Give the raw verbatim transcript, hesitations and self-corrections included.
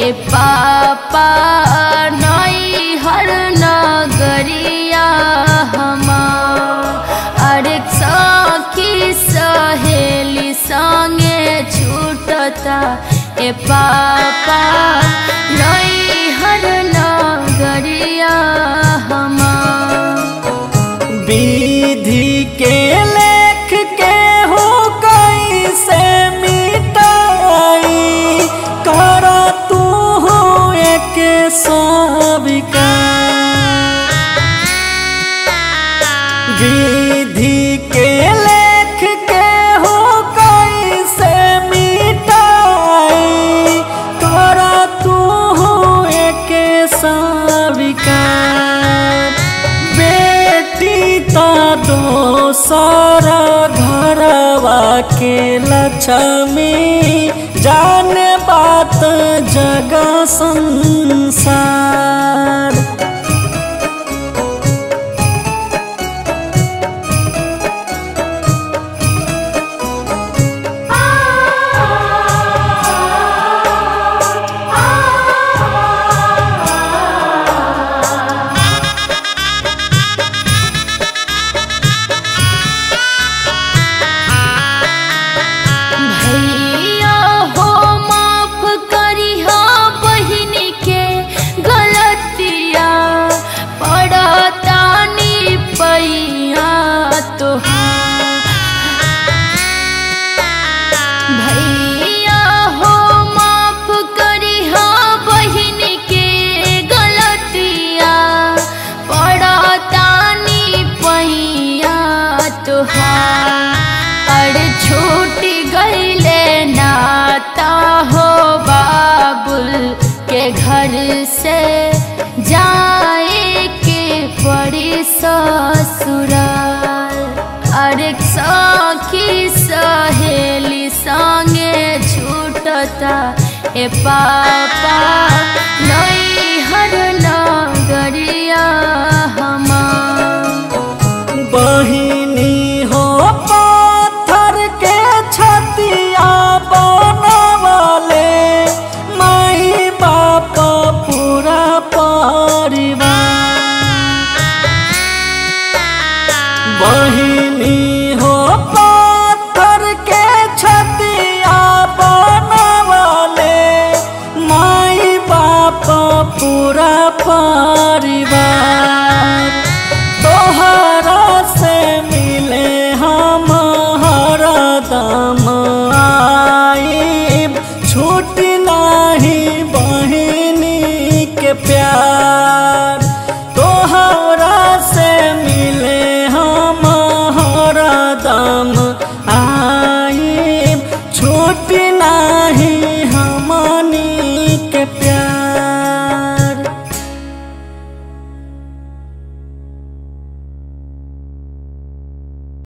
ए पापा नई हर नगरिया हमार। अरे सखी सहेली संगे छूटता ए पापा नई हर नगरिया हमार। विधि के लेख के हो कैसे मिटाई कर तू हो एक सविका। विधि के लेख के हो कैसे मिटाई कर तू हो एक सविका। दोसर घरवा के लक्ष्मी जाने बात जग संसार। भैया हो माफ करी हाँ बहिन के गलतिया पड़तानी पैया तुहार। अरे छूट गईले नाता हो बाबुल के घर से जाए के पड़ी ससुराल। अरे सखी सहेली संगे छूटता ए पापा नई हर नगरिया हमार। बहिनी हो पत्थर के छतिया बनवले माई बाप पूरा परिवार। बहिनी हो पत्थर के छतिया बनवले माई बाप पूरा परिवार। तोहरा से मिले हम हरदम आइब छूट नाही बहिनी के प्यार।